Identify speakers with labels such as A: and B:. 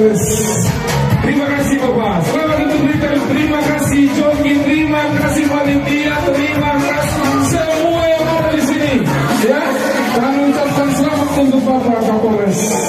A: Kapolres. Terima kasih Bapak. Selamat untuk Blitar. Terima kasih Joki. Terima kasih panitia. Terima kasih semua yang ada di sini. Ya, kami ucapkan selamat untuk Bapak Kapolres.